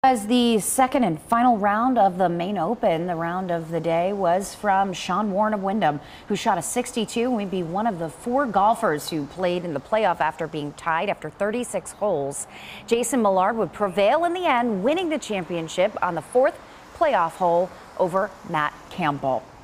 As the second and final round of the Maine Open, the round of the day was from Sean Warren of Wyndham, who shot a 62 and would be one of the 4 golfers who played in the playoff after being tied after 36 holes. Jason Millard would prevail in the end, winning the championship on the 4th playoff hole over Matt Campbell.